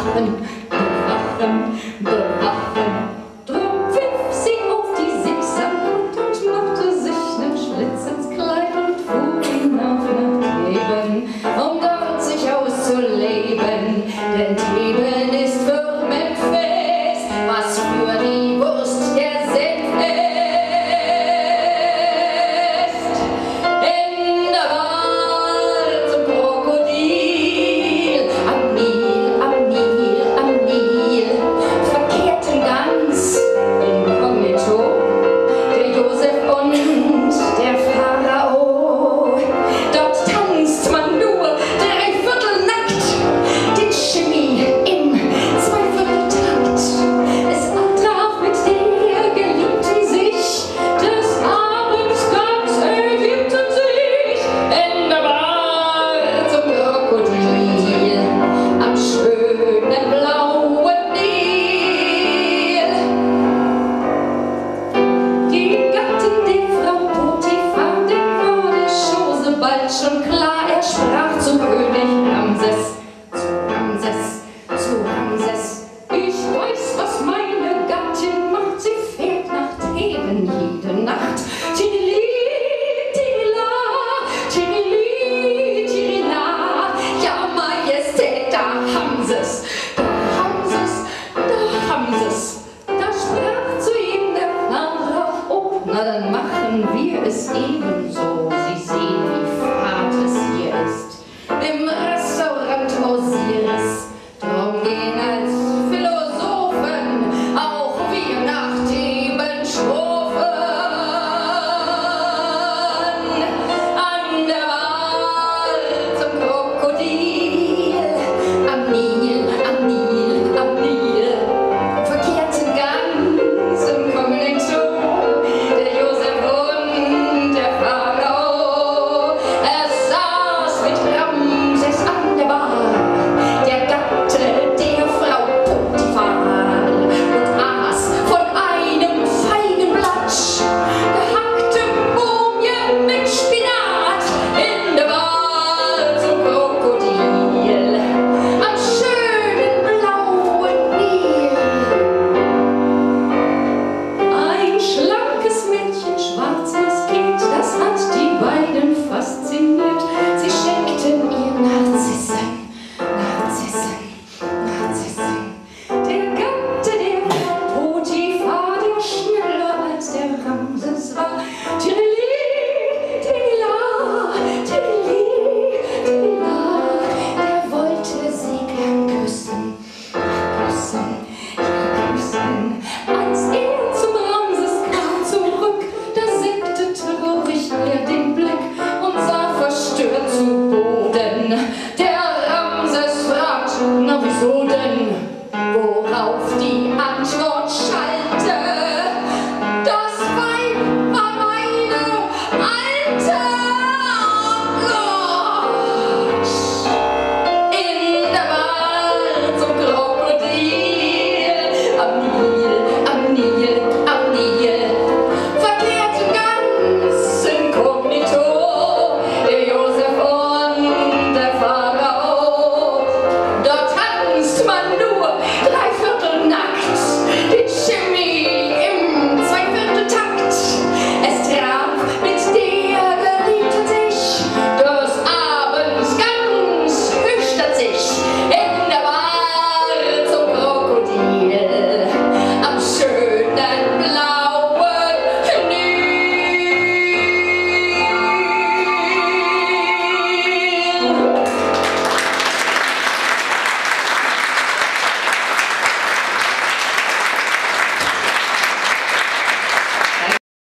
bewachen, bewachen, bewachen. Drum pfiff sie auf die Siebsamkeit und machte sich nen Schlitz ins Kleid und fuhr hinauf nach Theben, um dort sich auszuleben. Denn Theben ist für Memphis, was für die Wurst der Senf ist. In der Wahl zum Krokodil, am Nil, am Nil, am Nil, verkehrten ganz inkognito der Josef und der Pharao. Dort tanzt man nur dreiviertelnackt den Shimmy im Zweivierteltakt. Es traf mit der Geliebten sich, des Abends ganz ergebten sich in der Wahl zum Krokodil am schönen blauen Nil. Die Gattin der Frau Potiphar, dem war der Chose bald schon klar. Er sprach zum König Ramses, zu Ramses: Ich weiß, was meine Gattin macht, sie fährt nach Theben jede Nacht. Tirili, tirila, tirili, tirila. Ja, Majestät, da haben sie's, da haben sie's, da haben sie's. Da sprach zu ihm der Pharao: Oh, na dann machen wir es ebenso. Sie sehen, wie fad es hier ist im Restaurant Osiris. Drum gehen als Philosophen auch wir nach Theben schrofen. An der Wahl zum Krokodil, am Nil, am Nil, am Nil, verkehrten ganz inkognito der Josef und der Pharao. Es saß mit Ramses an der Bar der Gatte der Frau Potiphar und aß von einem Feigenblatt gehackte Mumie mit Spinat in der Wahl zum Krokodil am schönen blauen Nil. Ein schlankes Mädchen, schwarz maskiert, das hat die beiden fasziniert. Sie schenkten ihr Narzissen, Narzissen, Narzissen. Der Gatte der Frau Potiphar, der schneller als der Ramses war. Tirili, tirila, tirili, tirila. Der wollte sie gern küssen, küssen, ja küssen. Als er zum Ramses kam zurück, da senkte traurig er den Blick und sah verstört zu Boden. Der Ramses fragt: Na wieso denn? Worauf die Antwort schallt: